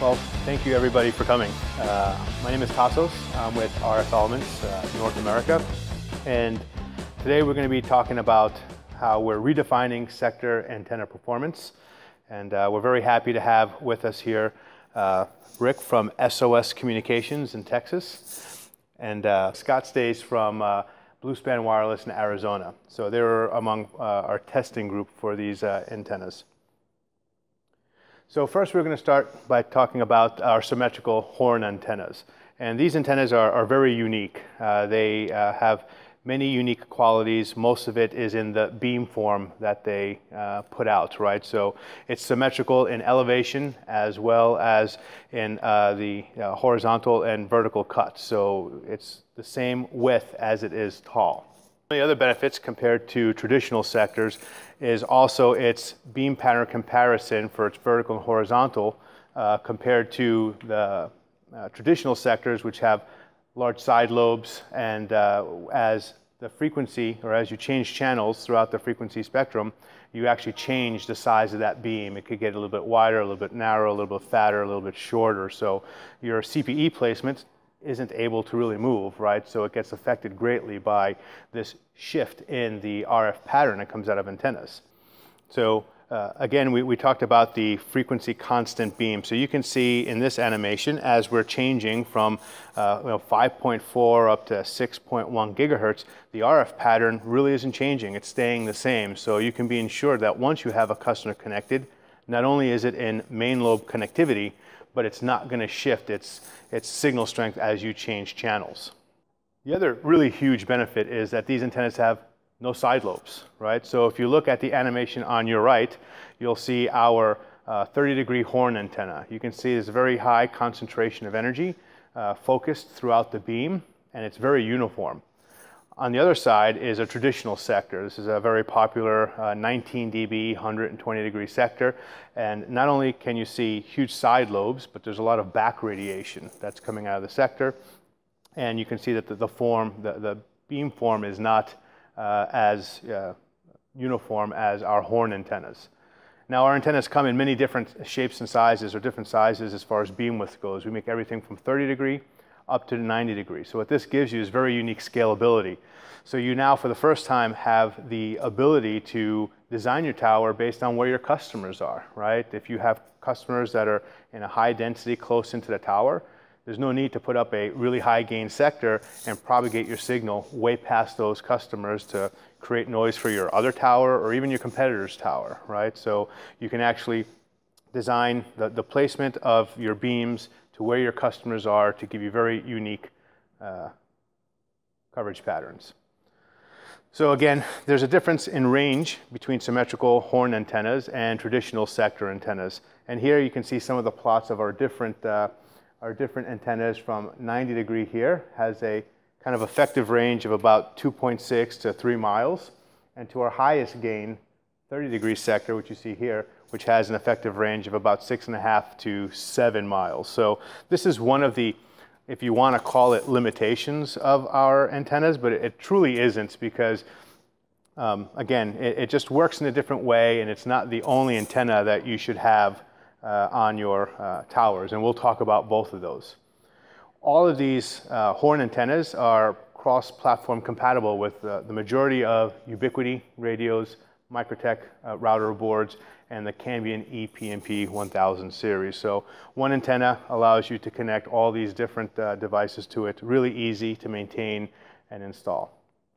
Well, thank you everybody for coming. My name is Tasos. I'm with RF Elements North America, and today we're going to be talking about how we're redefining sector antenna performance. And we're very happy to have with us here Rick from SOS Communications in Texas, and Scott Stace from Bluespan Wireless in Arizona. So they're among our testing group for these antennas. So first we're going to start by talking about our symmetrical horn antennas. And these antennas are very unique. They have many unique qualities. Most of it is in the beam form that they put out, right? So it's symmetrical in elevation as well as in the horizontal and vertical cuts. So it's the same width as it is tall. The other benefits compared to traditional sectors is also its beam pattern comparison for its vertical and horizontal compared to the traditional sectors, which have large side lobes, and as the frequency, or as you change channels throughout the frequency spectrum, you actually change the size of that beam. It could get a little bit wider, a little bit narrower, a little bit fatter, a little bit shorter. So your CPE placement isn't able to really move, right? So it gets affected greatly by this shift in the RF pattern that comes out of antennas. So again, we talked about the frequency constant beam. So you can see in this animation, as we're changing from 5.4 up to 6.1 gigahertz, the RF pattern really isn't changing. It's staying the same. So you can be ensured that once you have a customer connected, not only is it in main lobe connectivity, but it's not going to shift its signal strength as you change channels. The other really huge benefit is that these antennas have no side lobes, right? So if you look at the animation on your right, you'll see our 30-degree horn antenna. You can see there's a very high concentration of energy focused throughout the beam, and it's very uniform. On the other side is a traditional sector. This is a very popular 19 dB, 120-degree sector. And not only can you see huge side lobes, but there's a lot of back radiation that's coming out of the sector. And you can see that the beam form is not as uniform as our horn antennas. Now, our antennas come in many different shapes and sizes, or different sizes as far as beam width goes. We make everything from 30 degree up to 90 degrees. So what this gives you is very unique scalability. So you now, for the first time, have the ability to design your tower based on where your customers are, right? If you have customers that are in a high density close into the tower, there's no need to put up a really high gain sector and propagate your signal way past those customers to create noise for your other tower or even your competitor's tower, right? So you can actually design the placement of your beams to where your customers are to give you very unique coverage patterns. So again, there's a difference in range between symmetrical horn antennas and traditional sector antennas. And here you can see some of the plots of our different antennas. From 90 degree here has a kind of effective range of about 2.6 to 3 miles. And to our highest gain, 30 degree sector, which you see here, which has an effective range of about 6.5 to 7 miles. So this is one of the, if you want to call it, limitations of our antennas, but it truly isn't, because again, it just works in a different way, and it's not the only antenna that you should have on your towers, and we'll talk about both of those. All of these horn antennas are cross-platform compatible with the majority of Ubiquiti radios, Microtech router boards, and the Cambian ePMP 1000 series. So one antenna allows you to connect all these different devices to it. Really easy to maintain and install.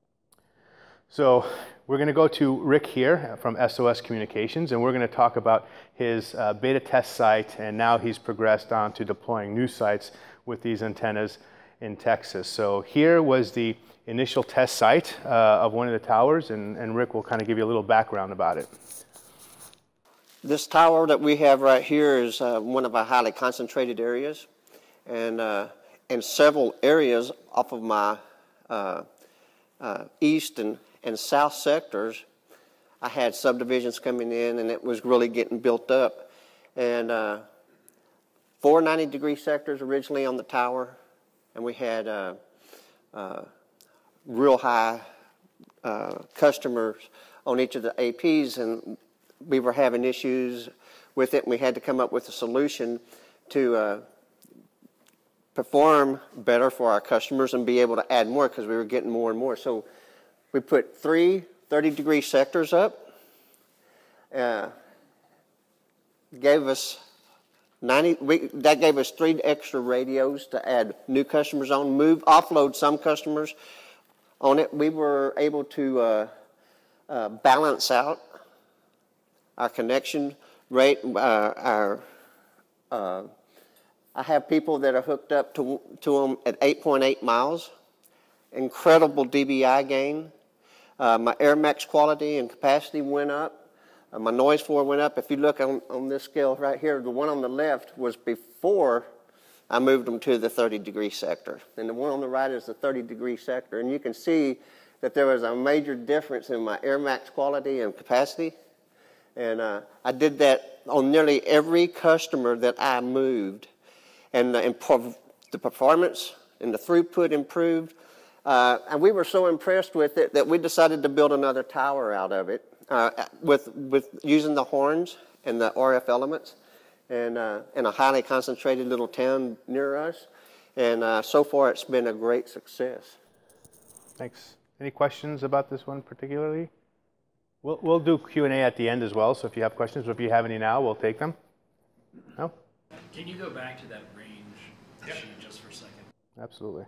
So we're going to go to Rick here from SOS Communications, and we're going to talk about his beta test site, and now he's progressed on to deploying new sites with these antennas in Texas. So here was the initial test site of one of the towers, and Rick will kind of give you a little background about it. This tower that we have right here is one of our highly concentrated areas, and in several areas off of my east and south sectors, I had subdivisions coming in, and it was really getting built up. And 4 90-degree sectors originally on the tower, and we had real high customers on each of the APs, and we were having issues with it, and we had to come up with a solution to perform better for our customers and be able to add more because we were getting more and more. So we put 3 30-degree sectors up. Gave us that gave us 3 extra radios to add new customers on, offload some customers on it. We were able to balance out our connection rate. I have people that are hooked up to them at 8.8 miles. Incredible DBI gain. My air max quality and capacity went up. My noise floor went up. If you look on this scale right here, the one on the left was before I moved them to the 30-degree sector. And the one on the right is the 30-degree sector. And you can see that there was a major difference in my air max quality and capacity. And I did that on nearly every customer that I moved. And the performance and the throughput improved. And we were so impressed with it that we decided to build another tower out of it with using the horns and the RF elements and in a highly concentrated little town near us. And so far it's been a great success. Thanks. Any questions about this one particularly? We'll do Q&A at the end as well, so if you have questions, or if you have any now, we'll take them. No? Can you go back to that range sheet just for a second? Absolutely.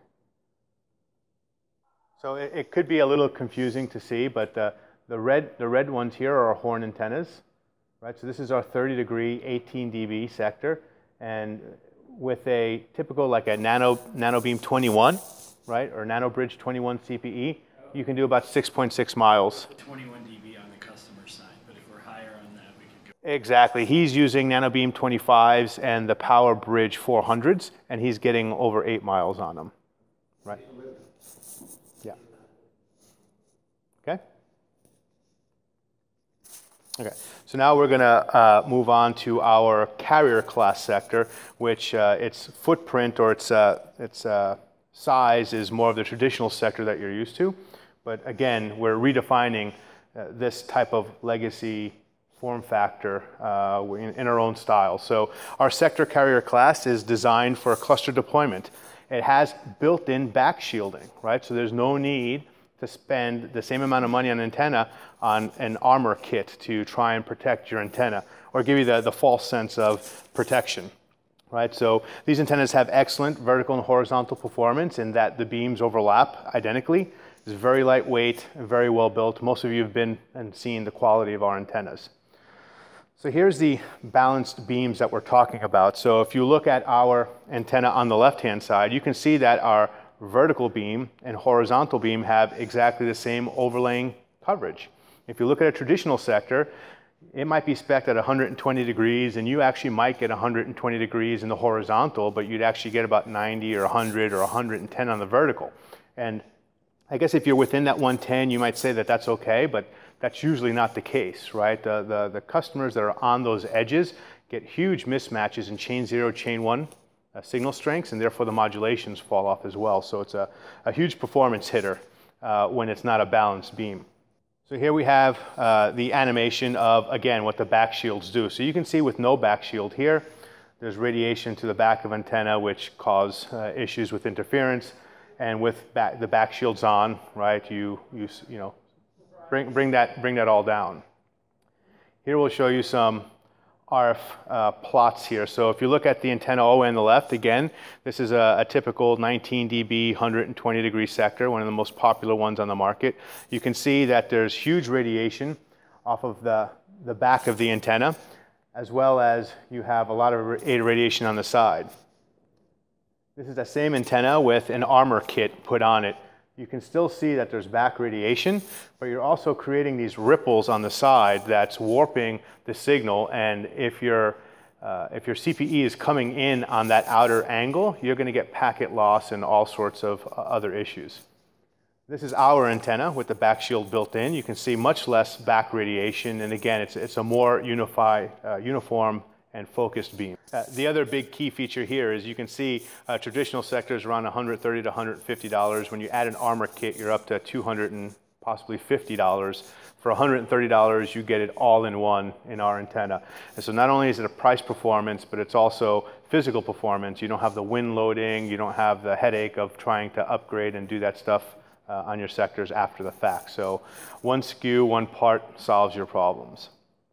So it could be a little confusing to see, but the red ones here are our horn antennas, right? So this is our 30-degree 18 dB sector, and with a typical like a nano beam 21, right, or nano bridge 21 CPE, you can do about 6.6 miles. 21 dB on the customer side, but if we're higher on that, we could go. Exactly. He's using nano beam 25s and the power bridge 400s, and he's getting over 8 miles on them, right? Yeah. Okay. Okay. So now we're going to move on to our carrier class sector, which its footprint or its size is more of the traditional sector that you're used to. But again, we're redefining this type of legacy form factor in our own style. So our sector carrier class is designed for cluster deployment. It has built-in back shielding, right? So there's no need to spend the same amount of money on an antenna on an armor kit to try and protect your antenna or give you the false sense of protection, right? So these antennas have excellent vertical and horizontal performance in that the beams overlap identically. It's very lightweight and very well built. Most of you have been and seen the quality of our antennas. So here's the balanced beams that we're talking about. So if you look at our antenna on the left-hand side, you can see that our vertical beam and horizontal beam have exactly the same overlaying coverage. If you look at a traditional sector, it might be spec'd at 120 degrees, and you actually might get 120 degrees in the horizontal, but you'd actually get about 90 or 100 or 110 on the vertical. And I guess if you're within that 110, you might say that that's okay, but that's usually not the case, right? The customers that are on those edges get huge mismatches in chain 0, chain 1 signal strengths, and therefore the modulations fall off as well. So it's a huge performance hitter when it's not a balanced beam. So here we have the animation of, again, what the back shields do. So you can see with no back shield here, there's radiation to the back of antenna, which cause issues with interference. And with the back shields on, right, you know, bring that all down. Here we'll show you some RF plots here. So if you look at the antenna OA on the left, again, this is a typical 19 dB, 120 degree sector, one of the most popular ones on the market. You can see that there's huge radiation off of the back of the antenna, as well as you have a lot of radiation on the side. This is the same antenna with an armor kit put on it. You can still see that there's back radiation, but you're also creating these ripples on the side that's warping the signal. And if your CPE is coming in on that outer angle, you're going to get packet loss and all sorts of other issues. This is our antenna with the back shield built in. You can see much less back radiation, and again, it's a more uniform and focused beam. The other big key feature here is you can see traditional sectors around $130 to $150. When you add an armor kit, you're up to $200 possibly $50. For $130, you get it all in one in our antenna. And so not only is it a price performance, but it's also physical performance. You don't have the wind loading, you don't have the headache of trying to upgrade and do that stuff on your sectors after the fact. So one SKU, one part solves your problems.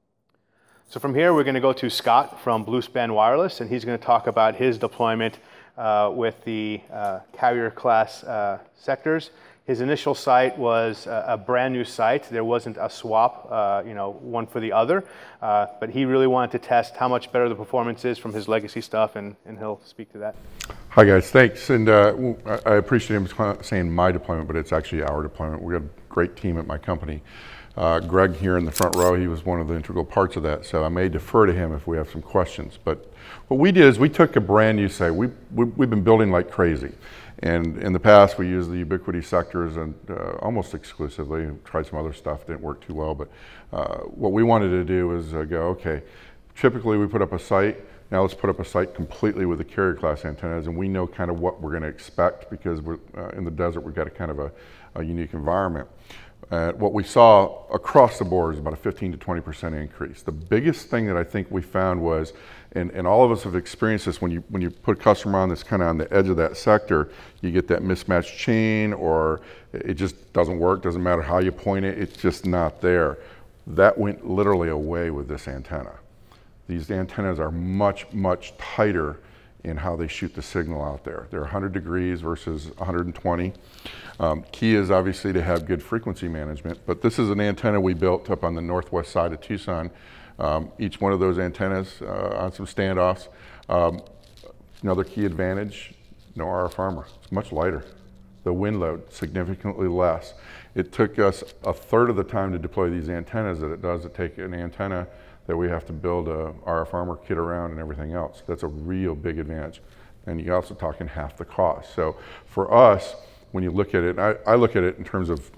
So from here, we're going to go to Scott from Bluespan Wireless, and he's going to talk about his deployment with the carrier class sectors. His initial site was a brand new site. There wasn't a swap, one for the other, but he really wanted to test how much better the performance is from his legacy stuff, and he'll speak to that. Hi guys, thanks. And I appreciate him saying my deployment, but it's actually our deployment. We got a great team at my company. Greg here in the front row, he was one of the integral parts of that, so I may defer to him if we have some questions. But what we did is we took a brand new site. We've been building like crazy. And in the past, we used the ubiquity sectors and almost exclusively. Tried some other stuff, didn't work too well. But what we wanted to do was go, okay, typically we put up a site. Now let's put up a site completely with the carrier class antennas, and we know kind of what we're going to expect because we're in the desert. We've got a kind of a unique environment. What we saw across the board is about a 15 to 20% increase. The biggest thing that I think we found was, and all of us have experienced this, when you put a customer on that's kind of on the edge of that sector, you get that mismatched chain, or it just doesn't work, doesn't matter how you point it, it's just not there. That went literally away with this antenna. These antennas are much, much tighter in how they shoot the signal out there. They're 100 degrees versus 120. Key is obviously to have good frequency management, but this is an antenna we built up on the northwest side of Tucson. Each one of those antennas on some standoffs. Another key advantage, no RF armor. It's much lighter. The wind load, significantly less. It took us a third of the time to deploy these antennas that it does to take an antenna that we have to build a RF armor kit around and everything else. That's a real big advantage. And you're also talking half the cost. So for us, when you look at it, I look at it in terms of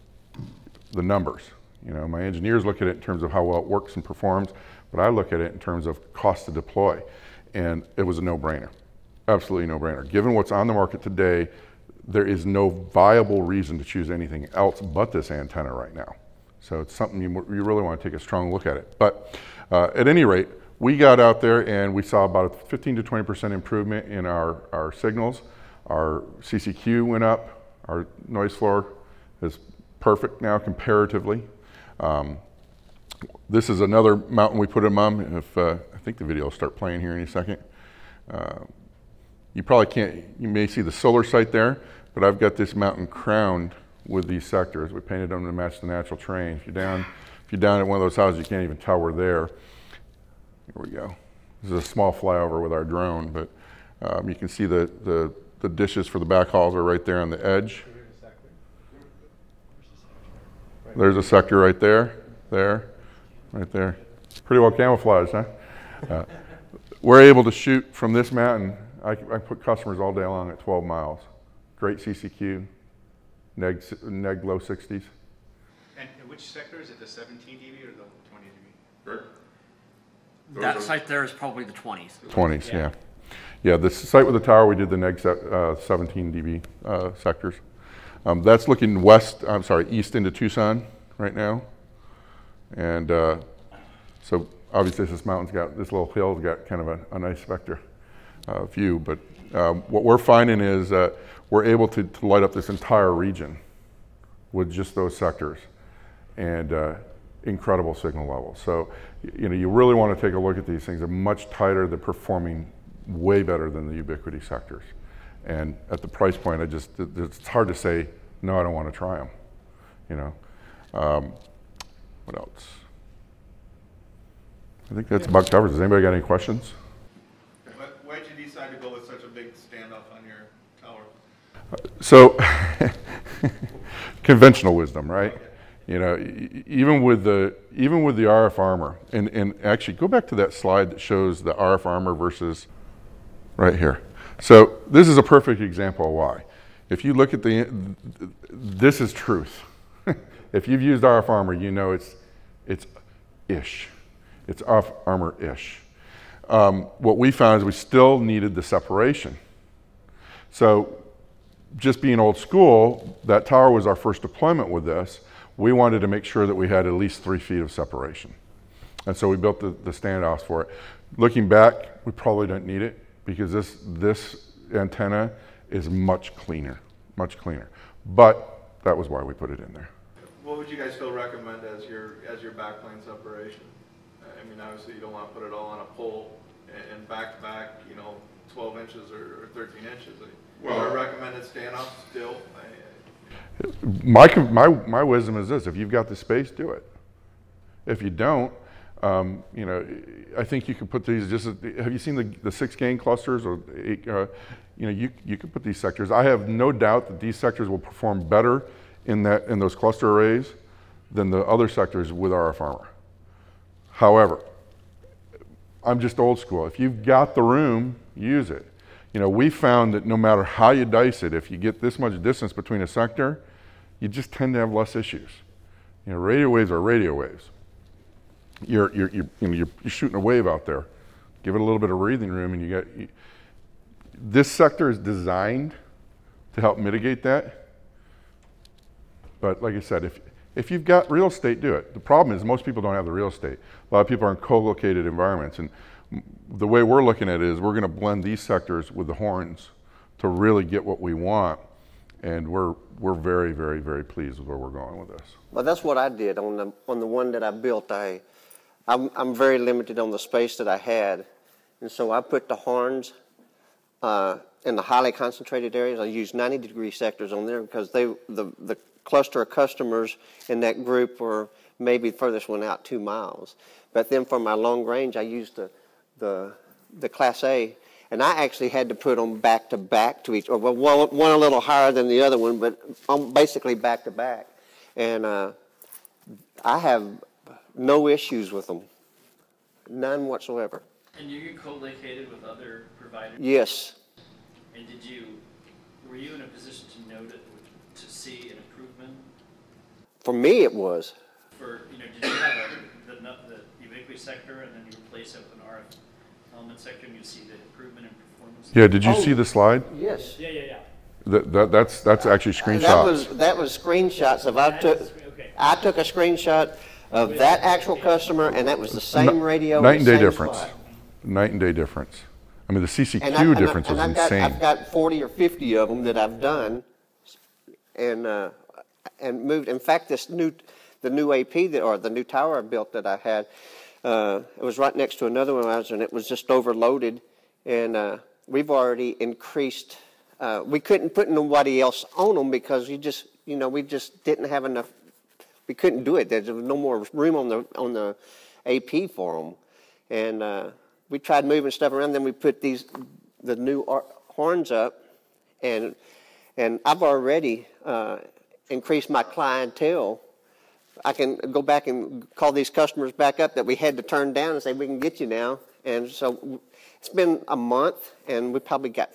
the numbers. You know, my engineers look at it in terms of how well it works and performs, but I look at it in terms of cost to deploy. And it was a no-brainer, absolutely no-brainer. Given what's on the market today, there is no viable reason to choose anything else but this antenna right now. So it's something you really want to take a strong look at it. But at any rate, we got out there and we saw about a 15 to 20% improvement in our signals. Our CCQ went up. Our noise floor is perfect now comparatively. This is another mountain we put them on. I think the video will start playing here in a second. You probably can't, you may see the solar site there, but I've got this mountain crowned with these sectors. We painted them to match the natural terrain. If you're down at one of those houses, you can't even tell we're there. Here we go. This is a small flyover with our drone, but you can see the dishes for the backhauls are right there on the edge. There's a sector right there, right there. Pretty well camouflaged, huh? We're able to shoot from this mountain. I put customers all day long at 12 miles. Great CCQ, neg low 60s. And which sector is it, the 17 dB or the 20 dB? Right. That site there is probably the 20s. 20s, yeah. Yeah, the site with the tower, we did the neg 17 dB sectors. That's looking east into Tucson right now. And so obviously this little hill's got kind of a nice vector view, but what we're finding is we're able to light up this entire region with just those sectors and incredible signal levels. So, you know, you really want to take a look at these things. They're much tighter, they're performing way better than the ubiquity sectors. And at the price point, it's hard to say, no, I don't want to try them, you know. What else? I think that's about covers. Does anybody got any questions? Why did you decide to go with such a big standoff on your tower? So, conventional wisdom, right? Okay. You know, even with the RF armor, and actually go back to that slide that shows the RF armor versus right here. So this is a perfect example of why. If you look at this is truth. If you've used RF armor, you know it's ish. It's RF armor-ish. What we found is we still needed the separation. So just being old school, that tower was our first deployment with this. We wanted to make sure that we had at least 3 feet of separation. And so we built the standoffs for it. Looking back, we probably don't need it because this antenna is much cleaner. But that was why we put it in there. What would you guys still recommend as your backplane separation? I mean, obviously you don't want to put it all on a pole and back to back, 12 inches or 13 inches. Well, I recommended standoff still. My wisdom is this: if you've got the space, do it. If you don't, I think you could put these. Have you seen the 6 gain clusters or 8? You could put these sectors. I have no doubt that these sectors will perform better in those cluster arrays than the other sectors with RF armor. However, I'm just old school. If you've got the room, use it. We found that no matter how you dice it, if you get this much distance between a sector, you just tend to have less issues. Radio waves are radio waves. You're shooting a wave out there. Give it a little bit of breathing room, and this sector is designed to help mitigate that. But like I said, if you've got real estate, do it. The problem is most people don't have the real estate. A lot of people are in co-located environments, and the way we're looking at it is we're going to blend these sectors with the horns to really get what we want, and we're very, very, very pleased with where we're going with this. Well, that's what I did on the one that I built. I'm very limited on the space that I had, and so I put the horns in the highly concentrated areas. I used 90-degree sectors on there because the cluster of customers in that group were maybe the furthest one out 2 miles. But then for my long range, I used the Class A, and I actually had to put them back to back to each, or one a little higher than the other one, but basically back to back. And I have no issues with them, none whatsoever. And you get co-located with other providers? Yes. And were you in a position to note it, to see an improvement? For me, it was. Did you have the ubiquity sector and then you replace it with an RF element sector and you see the improvement in performance? Yeah, did you see the slide? Yes. Yeah. That's actually screenshots. That was screenshots of I took a screenshot of that actual customer, and that was the same radio. Night and day difference. Night and day difference. I mean, the CCQ difference was insane. I've got 40 or 50 of them that I've done, and moved. In fact, the new AP the new tower I built that I had, it was right next to another one, and it was just overloaded, and we've already increased. We couldn't put nobody else on them because we just didn't have enough. We couldn't do it. There was no more room on the AP for them, and we tried moving stuff around. Then we put the new horns up, and I've already increased my clientele. I can go back and call these customers back up that we had to turn down and say, we can get you now. And so it's been a month, and we probably got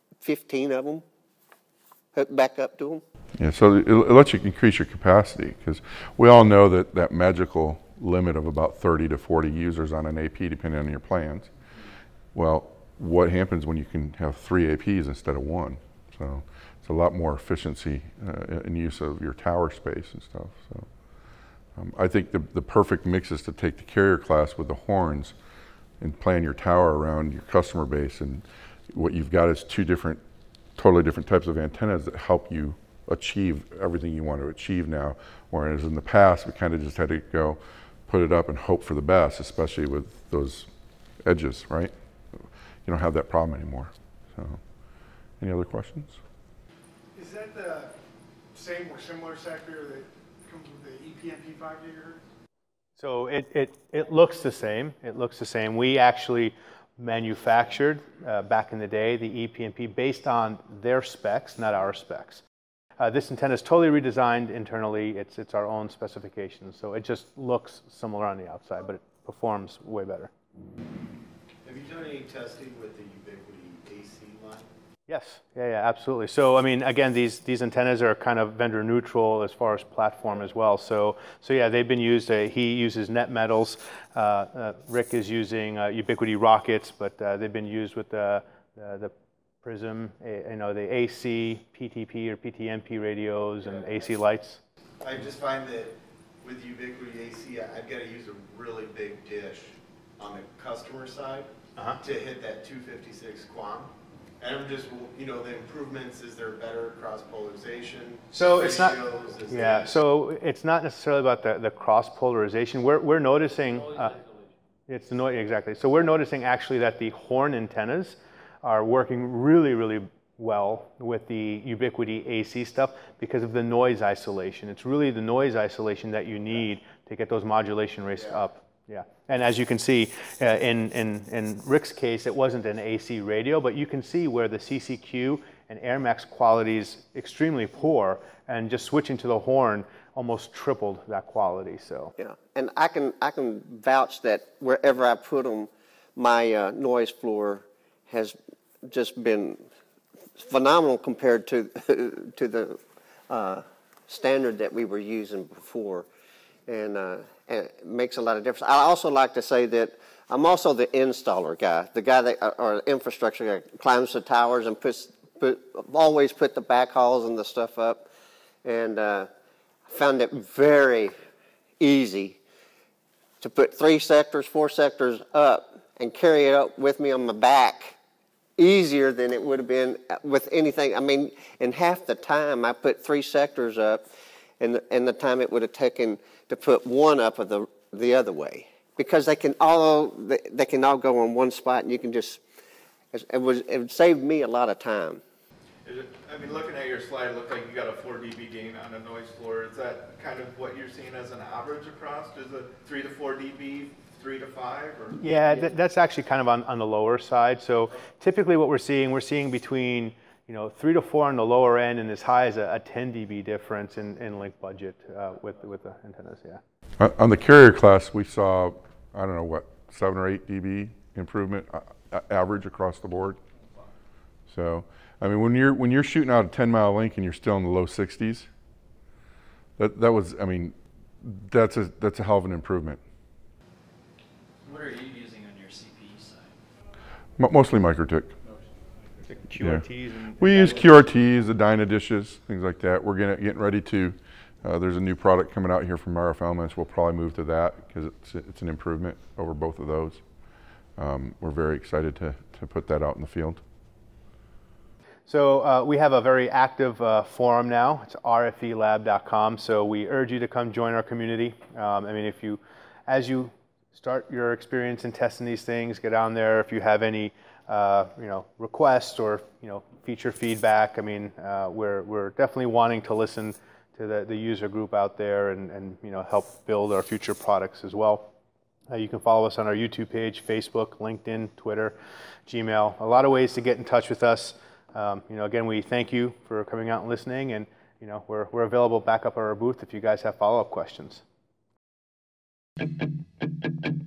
15 of them hooked back up to them. Yeah, so it lets you increase your capacity, because we all know that magical limit of about 30 to 40 users on an AP, depending on your plans. Well, what happens when you can have 3 APs instead of 1? So it's a lot more efficiency in use of your tower space and stuff. So I think the perfect mix is to take the carrier class with the horns and plan your tower around your customer base, and what you've got is 2 totally different types of antennas that help you achieve everything you want to achieve now, whereas in the past we kind of just had to go put it up and hope for the best, especially with those edges, right? You don't have that problem anymore. So, any other questions? Is that the same or similar sector that comes with the EPMP 5 gigahertz? So it looks the same. It looks the same. We actually manufactured back in the day the EPMP based on their specs, not our specs. This antenna is totally redesigned internally. It's our own specifications, so it just looks similar on the outside, but it performs way better. Have you done any testing with the ubiquity AC line? Yes, yeah, absolutely. So, I mean, again, these antennas are kind of vendor neutral as far as platform as well. So yeah, they've been used. He uses net metals. Rick is using ubiquity rockets, but they've been used with the Prism, you know, the AC, PTP or PTMP radios and AC lights. I just find that with Ubiquiti AC, I've got to use a really big dish on the customer side to hit that 256 QAM. And I'm just, you know, the improvements, is there better cross polarization? So it's not, yeah, so it's not necessarily about the cross polarization. We're noticing, it's the noise, exactly. So we're noticing actually that the horn antennas are working really, really well with the Ubiquiti AC stuff because of the noise isolation. It's really the noise isolation that you need to get those modulation rates up. Yeah, and as you can see, in Rick's case, it wasn't an AC radio, but you can see where the CCQ and AirMax quality is extremely poor, and just switching to the horn almost tripled that quality. So yeah, and I can vouch that wherever I put them, my noise floor has just been phenomenal compared to the standard that we were using before. And it makes a lot of difference. I also like to say that I'm also the installer guy, the guy that, or infrastructure guy, climbs the towers and always put the backhauls and the stuff up. And found it very easy to put 3 sectors, 4 sectors up and carry it up with me on my back, easier than it would have been with anything. I mean, in half the time I put 3 sectors up, and the time it would have taken to put 1 up of the other way, because they can all go in one spot, and you can just, it saved me a lot of time. I mean, looking at your slide, it looked like you got a 4 dB gain on a noise floor. Is that kind of what you're seeing as an average across? Is it 3 to 4 dB, 3 to 5? Or? Yeah, that's actually kind of on the lower side. So typically what we're seeing between 3 to 4 on the lower end and as high as a 10 dB difference in link budget with the antennas. Yeah. On the carrier class, we saw, I don't know what, 7 or 8 dB improvement average across the board. So, I mean, when you're shooting out a 10-mile link and you're still in the low 60s, that was, I mean, that's a hell of an improvement. What are you using on your CPE side? Mostly Microtik. QRTs. Yeah. We use QRTs, the Dyna dishes, things like that. We're getting ready to. There's a new product coming out here from RF Elements. We'll probably move to that because it's an improvement over both of those. We're very excited to put that out in the field. So we have a very active forum now. It's rfelab.com. So we urge you to come join our community. I mean, as you start your experience in testing these things, get on there. If you have any requests or feature feedback, I mean, we're definitely wanting to listen to the user group out there and help build our future products as well. You can follow us on our YouTube page, Facebook, LinkedIn, Twitter, Gmail. A lot of ways to get in touch with us. Again, we thank you for coming out and listening, and we're available back up at our booth if you guys have follow-up questions.